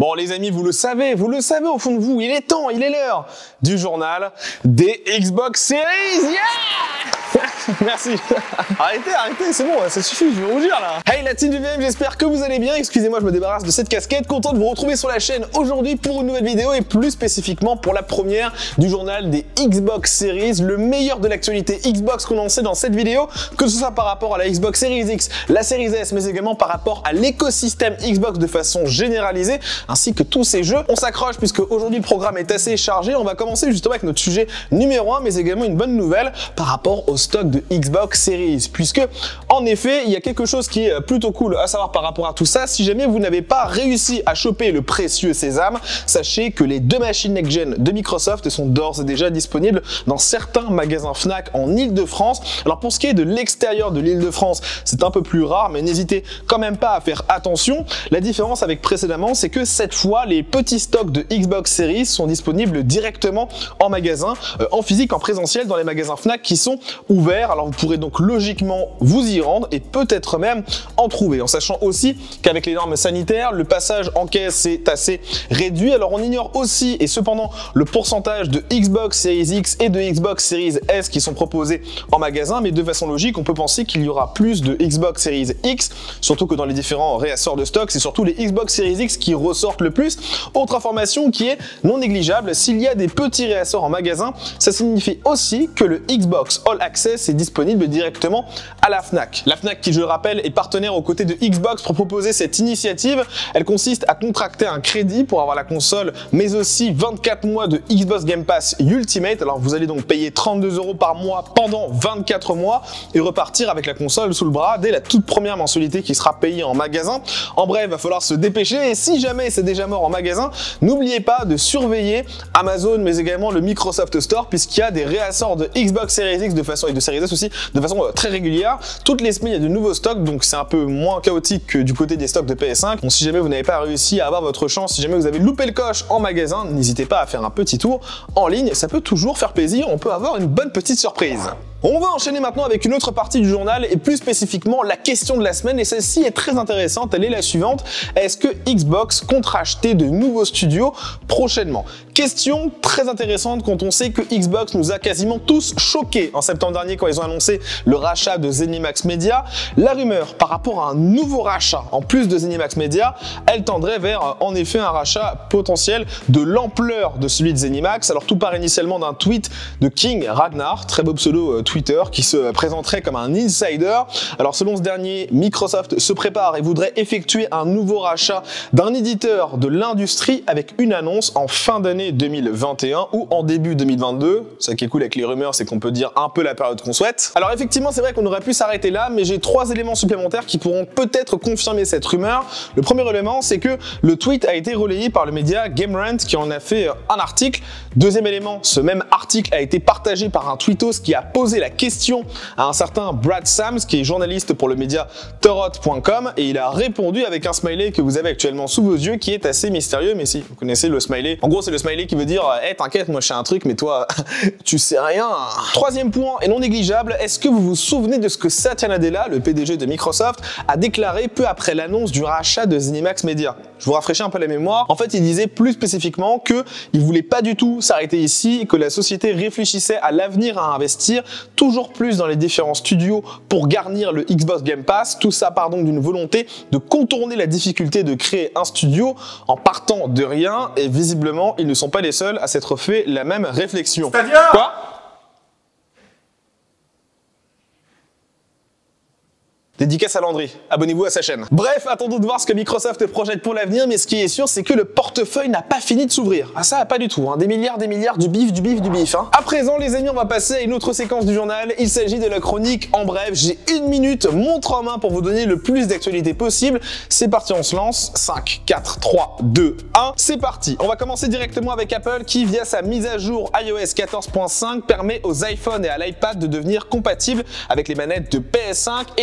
Bon les amis, vous le savez au fond de vous, il est temps, il est l'heure du journal des Xbox Series. Yeah. Merci. Arrêtez, c'est bon, ça suffit, je vais rougir là. Hey la team du VM, j'espère que vous allez bien. Excusez-moi, je me débarrasse de cette casquette. Content de vous retrouver sur la chaîne aujourd'hui pour une nouvelle vidéo et plus spécifiquement pour la première du journal des Xbox Series, le meilleur de l'actualité Xbox condensé dans cette vidéo, que ce soit par rapport à la Xbox Series X, la Series S, mais également par rapport à l'écosystème Xbox de façon généralisée, ainsi que tous ces jeux. On s'accroche puisque aujourd'hui le programme est assez chargé. On va commencer justement avec notre sujet numéro 1, mais également une bonne nouvelle par rapport au stock de Xbox Series, puisque en effet il y a quelque chose qui est plutôt cool à savoir par rapport à tout ça. Si jamais vous n'avez pas réussi à choper le précieux sésame, sachez que les deux machines next-gen de Microsoft sont d'ores et déjà disponibles dans certains magasins Fnac en Ile-de-France. Alors pour ce qui est de l'extérieur de l'Île-de-France, c'est un peu plus rare, mais n'hésitez quand même pas à faire attention. La différence avec précédemment, c'est que cette fois les petits stocks de Xbox Series sont disponibles directement en magasin, en physique, en présentiel, dans les magasins Fnac qui sont ouverts. Alors vous pourrez donc logiquement vous y rendre et peut-être même en trouver, en sachant aussi qu'avec les normes sanitaires, le passage en caisse est assez réduit. Alors on ignore aussi et cependant le pourcentage de Xbox Series X et de Xbox Series S qui sont proposés en magasin, mais de façon logique on peut penser qu'il y aura plus de Xbox Series X, surtout que dans les différents réassorts de stock, c'est surtout les Xbox Series X qui ressortent le plus. Autre information qui est non négligeable, s'il y a des petits réassorts en magasin, ça signifie aussi que le Xbox All Access est disponible directement à la Fnac. La Fnac qui, je le rappelle, est partenaire aux côtés de Xbox pour proposer cette initiative. Elle consiste à contracter un crédit pour avoir la console, mais aussi 24 mois de Xbox Game Pass Ultimate. Alors vous allez donc payer 32 € par mois pendant 24 mois et repartir avec la console sous le bras dès la toute première mensualité qui sera payée en magasin. En bref, il va falloir se dépêcher et si jamais c'est déjà mort en magasin, n'oubliez pas de surveiller Amazon mais également le Microsoft Store puisqu'il y a des réassorts de Xbox Series X et de Series S aussi de façon très régulière. Toutes les semaines il y a de nouveaux stocks, donc c'est un peu moins chaotique que du côté des stocks de PS5. Donc si jamais vous n'avez pas réussi à avoir votre chance, si jamais vous avez loupé le coche en magasin, n'hésitez pas à faire un petit tour en ligne, ça peut toujours faire plaisir, on peut avoir une bonne petite surprise. On va enchaîner maintenant avec une autre partie du journal et plus spécifiquement la question de la semaine, et celle-ci est très intéressante, elle est la suivante: est-ce que Xbox compte racheter de nouveaux studios prochainement? Question très intéressante quand on sait que Xbox nous a quasiment tous choqués en septembre dernier quand ils ont annoncé le rachat de ZeniMax Media. La rumeur par rapport à un nouveau rachat en plus de ZeniMax Media, elle tendrait vers en effet un rachat potentiel de l'ampleur de celui de ZeniMax. Alors tout part initialement d'un tweet de King Ragnar, très beau pseudo Twitter, qui se présenterait comme un insider. Alors selon ce dernier, Microsoft se prépare et voudrait effectuer un nouveau rachat d'un éditeur de l'industrie avec une annonce en fin d'année 2021 ou en début 2022. Ça qui est cool avec les rumeurs, c'est qu'on peut dire un peu la période qu'on souhaite. Alors effectivement, c'est vrai qu'on aurait pu s'arrêter là, mais j'ai 3 éléments supplémentaires qui pourront peut-être confirmer cette rumeur. Le premier élément, c'est que le tweet a été relayé par le média GameRant qui en a fait un article. Deuxième élément, ce même article a été partagé par un tweetos qui a posé la question à un certain Brad Sams qui est journaliste pour le média Torrent.com et il a répondu avec un smiley que vous avez actuellement sous vos yeux qui est assez mystérieux, mais si vous connaissez le smiley, en gros c'est le smiley qui veut dire hey, t'inquiète, moi je sais un truc mais toi tu sais rien. Troisième point et non négligeable, est-ce que vous vous souvenez de ce que Satya Nadella, le PDG de Microsoft, a déclaré peu après l'annonce du rachat de ZeniMax Media? Je vous rafraîchis un peu la mémoire. En fait, il disait plus spécifiquement que il voulait pas du tout s'arrêter ici et que la société réfléchissait à l'avenir à investir toujours plus dans les différents studios pour garnir le Xbox Game Pass. Tout ça part donc d'une volonté de contourner la difficulté de créer un studio en partant de rien et visiblement, ils ne sont pas les seuls à s'être fait la même réflexion. C'est-à-dire quoi? Dédicace à Landry, abonnez-vous à sa chaîne. Bref, attendons de voir ce que Microsoft projette pour l'avenir, mais ce qui est sûr, c'est que le portefeuille n'a pas fini de s'ouvrir. Ah ça, pas du tout, hein. Des milliards, du bif. Hein. À présent, les amis, on va passer à une autre séquence du journal. Il s'agit de la chronique en bref. J'ai 1 minute, montre en main pour vous donner le plus d'actualité possible. C'est parti, on se lance. 5, 4, 3, 2, 1. C'est parti. On va commencer directement avec Apple qui, via sa mise à jour iOS 14.5, permet aux iPhones et à l'iPad de devenir compatibles avec les manettes de PS5 et de Xbox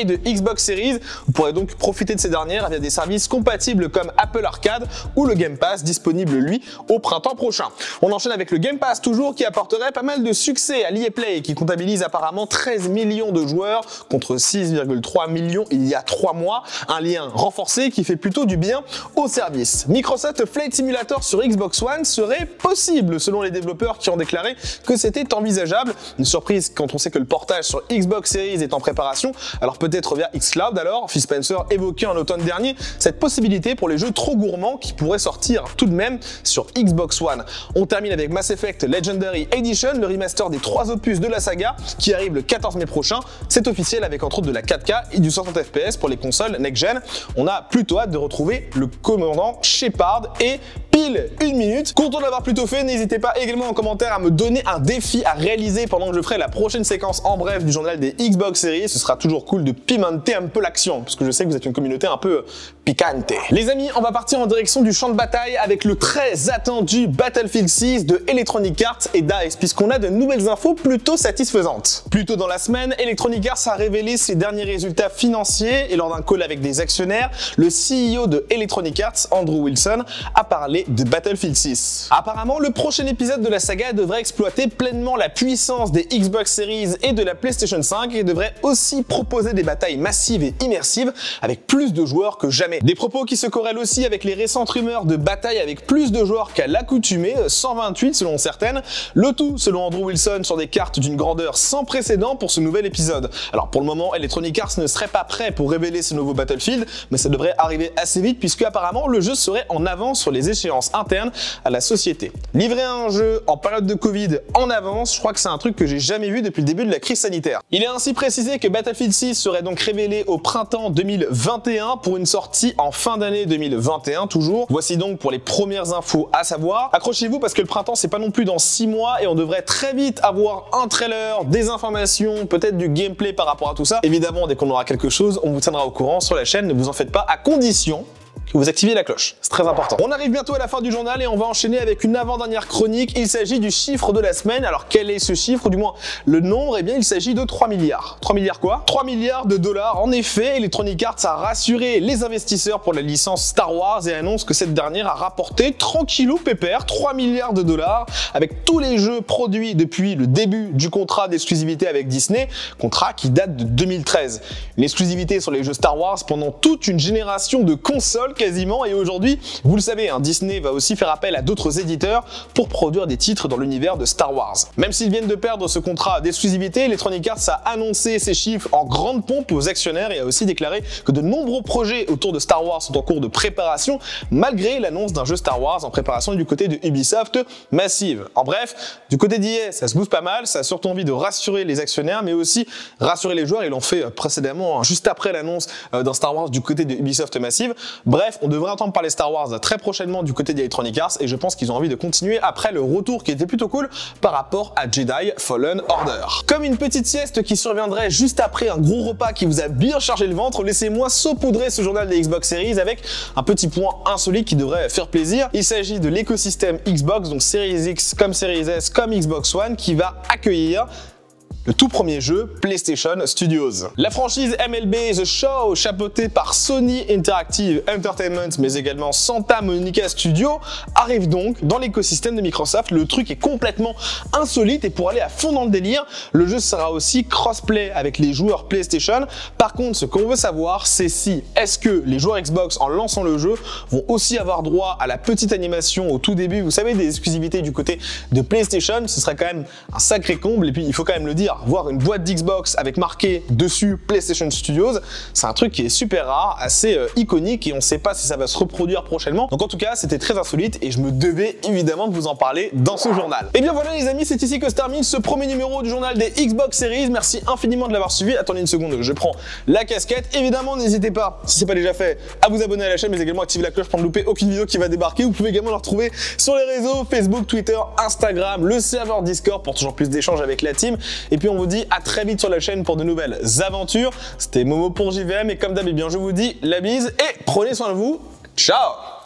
Xbox Series. Vous pourrez donc profiter de ces dernières via des services compatibles comme Apple Arcade ou le Game Pass, disponible lui au printemps prochain. On enchaîne avec le Game Pass toujours, qui apporterait pas mal de succès à l'EA Play, qui comptabilise apparemment 13 millions de joueurs contre 6,3 millions il y a 3 mois. Un lien renforcé qui fait plutôt du bien au service. Microsoft Flight Simulator sur Xbox One serait possible selon les développeurs qui ont déclaré que c'était envisageable. Une surprise quand on sait que le portage sur Xbox Series est en préparation, alors peut-être via xCloud alors. Phil Spencer évoquait en automne dernier cette possibilité pour les jeux trop gourmands qui pourraient sortir tout de même sur Xbox One. On termine avec Mass Effect Legendary Edition, le remaster des 3 opus de la saga qui arrive le 14 mai prochain. C'est officiel avec entre autres de la 4K et du 60 FPS pour les consoles next-gen. On a plutôt hâte de retrouver le commandant Shepard et pile 1 minute. Content de l'avoir plutôt fait, n'hésitez pas également en commentaire à me donner un défi à réaliser pendant que je ferai la prochaine séquence en bref du journal des Xbox Series. Ce sera toujours cool de pimenter un peu l'action, parce que je sais que vous êtes une communauté un peu picante. Les amis, on va partir en direction du champ de bataille avec le très attendu Battlefield 6 de Electronic Arts et DICE, puisqu'on a de nouvelles infos plutôt satisfaisantes. Plus tôt dans la semaine, Electronic Arts a révélé ses derniers résultats financiers et lors d'un call avec des actionnaires, le CEO de Electronic Arts, Andrew Wilson, a parlé de Battlefield 6. Apparemment, le prochain épisode de la saga devrait exploiter pleinement la puissance des Xbox Series et de la PlayStation 5 et devrait aussi proposer des batailles massives et immersives avec plus de joueurs que jamais. Des propos qui se corrèlent aussi avec les récentes rumeurs de bataille avec plus de joueurs qu'à l'accoutumée, 128 selon certaines, le tout selon Andrew Wilson sur des cartes d'une grandeur sans précédent pour ce nouvel épisode. Alors pour le moment, Electronic Arts ne serait pas prêt pour révéler ce nouveau Battlefield, mais ça devrait arriver assez vite puisque apparemment le jeu serait en avance sur les échéances internes à la société. Livrer un jeu en période de Covid en avance, je crois que c'est un truc que j'ai jamais vu depuis le début de la crise sanitaire. Il est ainsi précisé que Battlefield 6 serait donc révélé au printemps 2021 pour une sortie en fin d'année 2021 toujours. Voici donc pour les premières infos à savoir. Accrochez-vous parce que le printemps c'est pas non plus dans 6 mois et on devrait très vite avoir un trailer, des informations, peut-être du gameplay par rapport à tout ça. Évidemment, dès qu'on aura quelque chose, on vous tiendra au courant sur la chaîne, ne vous en faites pas, à condition que vous activiez la cloche. C'est très important. On arrive bientôt à la fin du journal et on va enchaîner avec une avant-dernière chronique. Il s'agit du chiffre de la semaine. Alors quel est ce chiffre, ou du moins le nombre? Eh bien il s'agit de 3 milliards. 3 milliards quoi? 3 milliards de dollars. En effet, Electronic Arts a rassuré les investisseurs pour la licence Star Wars et annonce que cette dernière a rapporté tranquillou pépère 3 milliards de dollars avec tous les jeux produits depuis le début du contrat d'exclusivité avec Disney, contrat qui date de 2013. Une exclusivité sur les jeux Star Wars pendant toute une génération de consoles quasiment, et aujourd'hui, vous le savez, Disney va aussi faire appel à d'autres éditeurs pour produire des titres dans l'univers de Star Wars. Même s'ils viennent de perdre ce contrat d'exclusivité, Electronic Arts a annoncé ces chiffres en grande pompe aux actionnaires et a aussi déclaré que de nombreux projets autour de Star Wars sont en cours de préparation, malgré l'annonce d'un jeu Star Wars en préparation du côté de Ubisoft Massive. En bref, du côté d'EA, ça se bouge pas mal, ça a surtout envie de rassurer les actionnaires, mais aussi rassurer les joueurs. Ils l'ont fait précédemment, juste après l'annonce d'un Star Wars du côté de Ubisoft Massive. Bref, on devrait entendre parler Star Wars très prochainement du côté d'Electronic Arts et je pense qu'ils ont envie de continuer après le retour qui était plutôt cool par rapport à Jedi Fallen Order. Comme une petite sieste qui surviendrait juste après un gros repas qui vous a bien chargé le ventre, laissez-moi saupoudrer ce journal des Xbox Series avec un petit point insolite qui devrait faire plaisir. Il s'agit de l'écosystème Xbox, donc Series X comme Series S comme Xbox One, qui va accueillir le tout premier jeu PlayStation Studios. La franchise MLB The Show, chapeautée par Sony Interactive Entertainment, mais également Santa Monica Studio, arrive donc dans l'écosystème de Microsoft. Le truc est complètement insolite et pour aller à fond dans le délire, le jeu sera aussi crossplay avec les joueurs PlayStation. Par contre, ce qu'on veut savoir, c'est si est-ce que les joueurs Xbox, en lançant le jeu, vont aussi avoir droit à la petite animation au tout début, vous savez, des exclusivités du côté de PlayStation. Ce serait quand même un sacré comble et puis il faut quand même le dire, voir une boîte d'Xbox avec marqué dessus PlayStation Studios, c'est un truc qui est super rare, assez iconique et on ne sait pas si ça va se reproduire prochainement. Donc en tout cas, c'était très insolite et je me devais évidemment de vous en parler dans ce journal. Et bien voilà les amis, c'est ici que se termine ce premier numéro du journal des Xbox Series. Merci infiniment de l'avoir suivi. Attendez une seconde, je prends la casquette. Évidemment, n'hésitez pas, si ce n'est pas déjà fait, à vous abonner à la chaîne, mais également activer la cloche pour ne louper aucune vidéo qui va débarquer. Vous pouvez également le retrouver sur les réseaux Facebook, Twitter, Instagram, le serveur Discord pour toujours plus d'échanges avec la team. Et puis on vous dit à très vite sur la chaîne pour de nouvelles aventures. C'était Momo pour JVM et comme d'hab, je vous dis la bise et prenez soin de vous. Ciao!